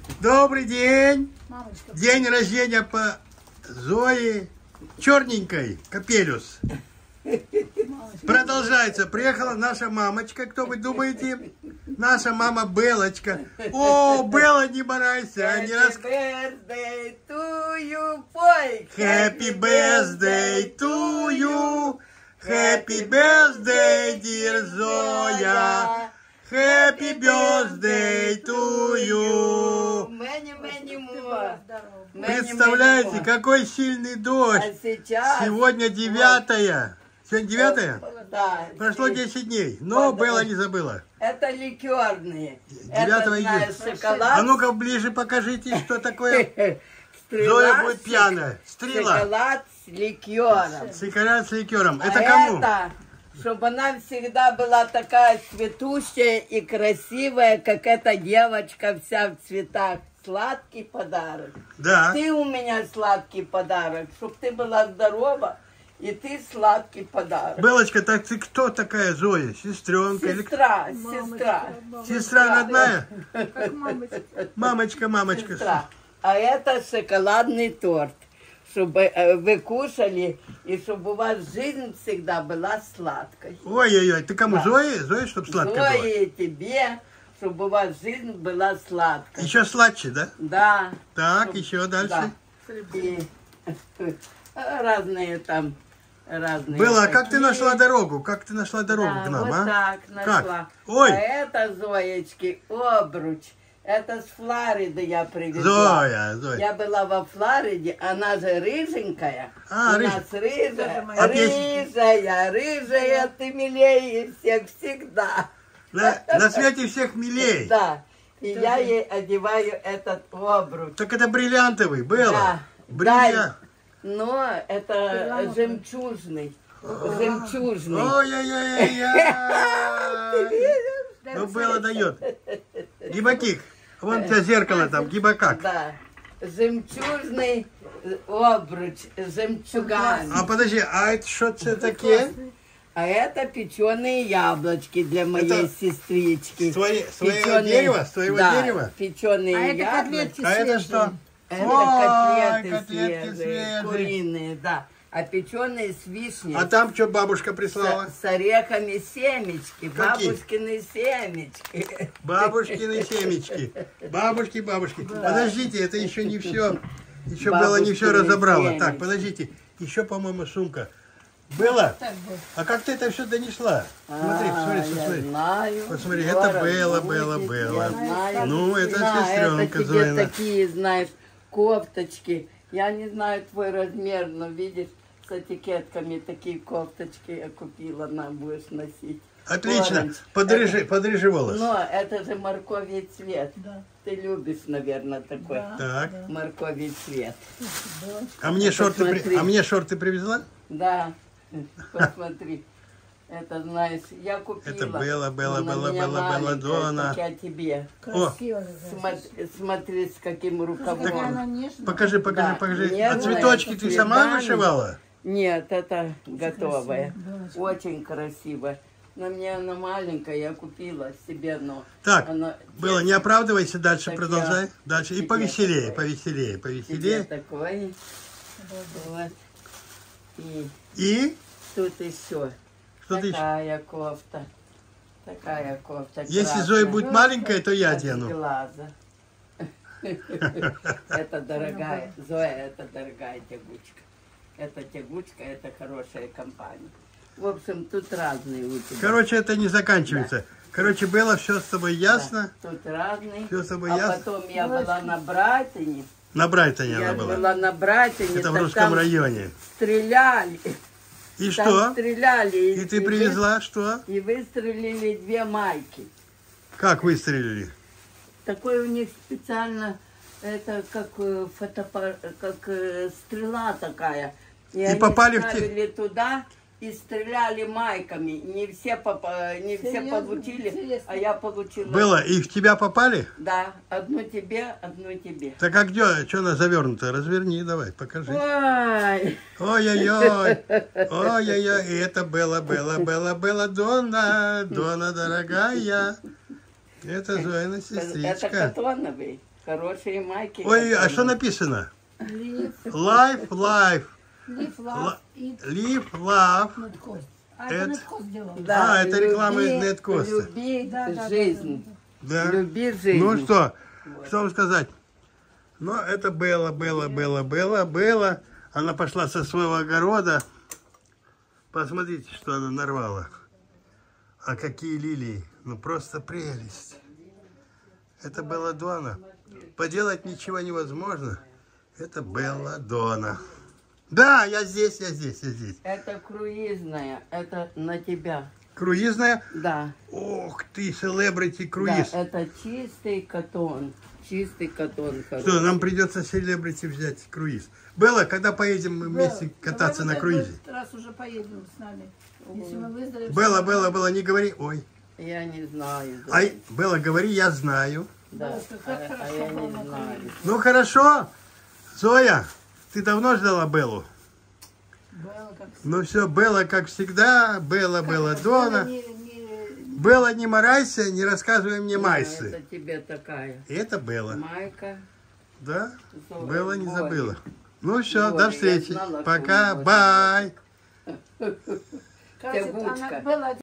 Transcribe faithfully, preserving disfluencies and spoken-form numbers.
Добрый день. Мамочка. День рождения по Зое черненькой, Капелюс. Продолжается. Приехала наша мамочка, кто вы думаете? Наша мама Белочка. О, Белла, не морайся. Не рас... birthday to you, пой. Happy birthday to you. Happy birthday, dear Зоя. Happy birthday to you. Many, many more. Many, Представляете, many more. какой сильный дождь. А сейчас... Сегодня девятое. Сегодня девятое? Да. Прошло десять дней, но Белла не забыла. Это ликерные. девятого Это, знаешь, июня. шоколад. А ну-ка ближе покажите, что такое. Стрела Зоя будет с- пьяная. Стрела. Шоколад с ликером. Шоколад с ликером. Это А кому? это, чтобы она всегда была такая цветущая и красивая, как эта девочка вся в цветах. Сладкий подарок. Да. Ты у меня сладкий подарок, чтобы ты была здорова, и ты сладкий подарок. Белочка, так ты кто такая Зоя? Сестренка? или- Сестра, сестра, Сестра родная? Как мамочка. Мамочка, мамочка. сестра. А это шоколадный торт, чтобы э, вы кушали, и чтобы у вас жизнь всегда была сладкой. Ой-ой-ой, ты кому? Да. Зоя? Зоя, чтобы сладкое было? Зои, тебе, чтобы у вас жизнь была сладкой. Еще сладче, да? Да. Так, Чтоб- еще дальше. Да. И разные там, разные. Белла, а как ты такие. нашла дорогу? Как ты нашла дорогу Да, к нам, вот а? так нашла. Как? Ой. А это, Зоечки, обруч. Это с Флориды я привезла. Зоя, Зоя. Я была во Флориде, она же рыженькая. А, У рыж- нас рыжая, Тоже моя. А песня? рыжая, рыжая, ты милее всех всегда. На, на свете всех милей. Да. И я ей одеваю этот обруч. Так это бриллиантовый, Белла. Да. Бриллиант. Но это Перламутровый. жемчужный. Жемчужный. Ой-ой-ой-ой. Ну, Белла дает. Гибакик. Вон у тебя зеркало там, гибакак. Да. Жемчужный обруч с жемчугами. А подожди, а это что это такие? А это печеные яблочки для моей Это сестрички. Свои, своего Печеные- дерева? Своего да, дерева? Печеные А это яблочки. котлетки А это свежие. что? Это Ой, котлеты, котлетки свежие, свежие. куриные, да. А печеные с вишней. А там что бабушка прислала? С, с орехами семечки, Какие? бабушкины семечки. Бабушкины семечки. Бабушки, бабушки. Подождите, это еще не все. Еще Белла не все Бабушкины разобрала. семечки. Так, подождите. Еще, по-моему, сумка. Белла, Так вот. а как ты это все донесла? Смотри, А, смотри, я смотри. знаю. Посмотри, Скоро это Белла, будет, Белла, Белла. я знаю. Ну, это Да, сестренка это тебе Зоина. такие, знаешь, кофточки. Я не знаю твой размер, но видишь, с этикетками такие кофточки я купила, нам будешь носить. Отлично. Оранж. Подрежи, Это- подрежи волос. Но это же морковий цвет. Да. Ты любишь, наверное, такой Да. Так. морковий цвет. А мне шорты, при- Посмотри. а мне шорты привезла? Да, посмотри. Это, знаешь, я купила. Это Белла, Белла, но на Белла, меня Белла, Белла, маленькая, Дона. так я тебе. Красиво. Смотри, смотри, с каким Какая рукавом. она нежная. Покажи, покажи, Да, покажи. А нежная, цветочки ты сама цветами. вышивала? Нет, это готовая. красиво, Белочка. Очень красиво. Но мне она маленькая, я купила себе, но Так, она Белла, не оправдывайся, дальше Так продолжай. я- Дальше. И тебе повеселее, такое. повеселее, тебе повеселее. такой. Вот. И И тут еще что ты еще? такая кофта. Такая кофта. Если красная. Зоя будет маленькая, то я От одену. глаза. Это дорогая, Зоя, это дорогая тягучка. Это тягучка, это хорошая компания. В общем, тут разные у тебя. Короче, это не заканчивается. Короче, Белла, все с тобой ясно. Да, тут разные. Всё с тобой а ясно? потом я была на Брайтоне. На Брайтоне Я она была. была на Брайтоне. Это в так русском там районе. Стреляли. И Там что? стреляли. И ты вы- привезла что? И выстрелили две майки. Как выстрелили? Такой у них специально, это как э, фотопа, как э, стрела такая. И, они попали в те- ставили туда и стреляли майками. Не все, попа- не все Серьезно? получили, Интересно. а я получила. Было, и в тебя попали? Да, одну тебе, одну тебе. Так а где, что она завернута? Разверни, давай, покажи. Ой, Ой-ой-ой, ой-ой-ой, и это Белла, Белла, Белла, Белла, Дона, Дона, дорогая. Это Зоина Это сестричка. катоновый. Хорошие майки. Ой, а катоновые. что написано? Live, Life, life, live, love, eat, live, love. Netcost. А Это- это Netcost сделал. А, это реклама из люби- Неткоста. Люби Да, да, да, жизнь. Да. Люби жизнь. Ну что, что вам сказать? Ну, это Белла, Белла, Белла, Белла, Белла. Она пошла со своего огорода. Посмотрите, что она нарвала. А какие лилии. Ну, просто прелесть. Это Белладонна. Поделать ничего невозможно. Это Белладонна. Да, я здесь, я здесь, я здесь. Это круизная. Это на тебя. Круизная. Да. Ох ты, селебрити круиз. Да, это чистый катон. Чистый катон. Что, хороший. нам придется селебрити взять круиз. Белла, когда поедем мы вместе кататься на круизе? Раз уже поедем с нами. Если мы выздоровеем. Белла, Белла, Белла, не говори. Ой. Я не знаю. да. Ай, Белла, говори, я знаю. Да. Белла, как А, а хорошо я было не на знаю. круизе. Ну хорошо. Зоя, ты давно ждала Беллу? Белла, как Ну все, Белла, как всегда. Белла, Белла, Дона. Не- не- Белла, не марайся, не рассказывай мне Да, майсы. это тебе такая. И это Белла. Майка. Да? Зоя, Белла не Боря. забыла. Ну все, Боря, до я встречи. знала, что Пока, он будет. бай. Кажется, Тягучка. она была